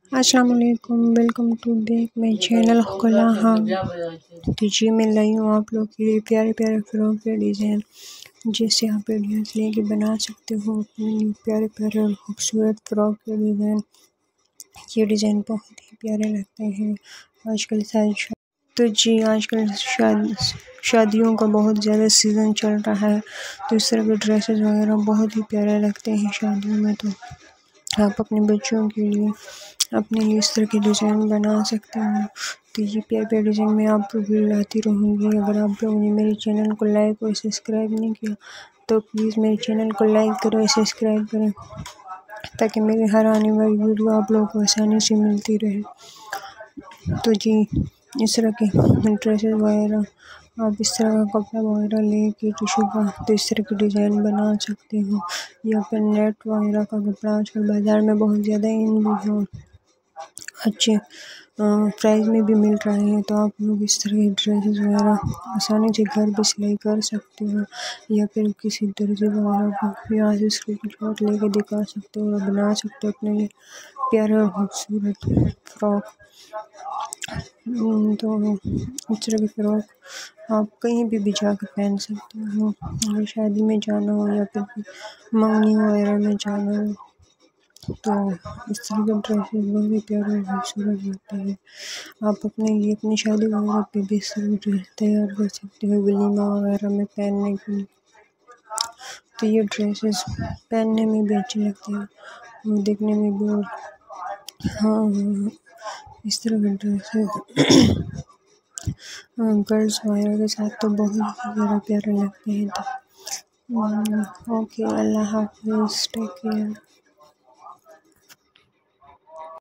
अस्सलाम वालेकुम, welcome to back my channel खुला। हाँ तो जी मैं लाई हूँ आप लोग के लिए प्यारे प्यारे फ्रॉक के डिज़ाइन, जिससे आप आइडियाज़ लेके बना सकते हो अपने लिए प्यारे प्यारे और खूबसूरत फ्रॉक के डिज़ाइन। ये डिज़ाइन बहुत ही प्यारे लगते हैं आजकल तो जी आजकल शादियों का बहुत ज़्यादा सीज़न चल रहा है, तो इस तरह के ड्रेसेस वगैरह बहुत ही प्यारे लगते हैं शादियों में। तो आप अपने बच्चों के लिए अपने लिए इस तरह के डिज़ाइन बना सकते हो। तो ये प्यारे प्यारे डिज़ाइन मैं आपको भी लाती रहूँगी। अगर आप लोगों ने मेरे चैनल को लाइक और सब्सक्राइब नहीं किया तो प्लीज़ मेरे चैनल को लाइक करें और सब्सक्राइब करें, ताकि मेरे हर आने वाली वीडियो आप लोगों को आसानी से मिलती रहे। तो जी इस तरह के ड्रेसेस वगैरह आप इस तरह का कपड़ा वगैरह लेके टिशू का तो इस तरह की डिज़ाइन बना सकते हो, या फिर नेट वगैरह का कपड़ा आजकल बाज़ार में बहुत ज़्यादा इन भी हो, अच्छे प्राइस में भी मिल रहे हैं। तो आप लोग इस तरह के ड्रेसेस वगैरह आसानी से घर पे सिलाई कर सकते हो, या फिर किसी दर्जी वगैरह को यहाँ से स्क्रीनशॉट लेके दिखा सकते हो और बना सकते हो अपने लिए प्यारा और खूबसूरत फ्रॉक। तो इस तरह की फ़्रॉक आप कहीं भी जाकर पहन सकते हो, अगर शादी में जाना हो या फिर मंगनी वगैरह में जाना हो। तो इस तरह के ड्रेसेस बहुत ही प्यारे और खूबसूरत लगते हैं। आप अपने लिए अपनी शादी वगैरह पे भी इस तरह के ड्रेस तैयार कर सकते हो वलीमा वगैरह में पहनने के लिए। तो ये ड्रेसेस पहनने में भी अच्छे लगते हैं और देखने में भी। और हाँ इस तरह के ड्रेसेस गर्ल्स वगैरह के साथ तो बहुत ही ज़्यादा प्यारे लगते हैं। तो ओके, अल्लाह हाफ़िज़, टेक केयर।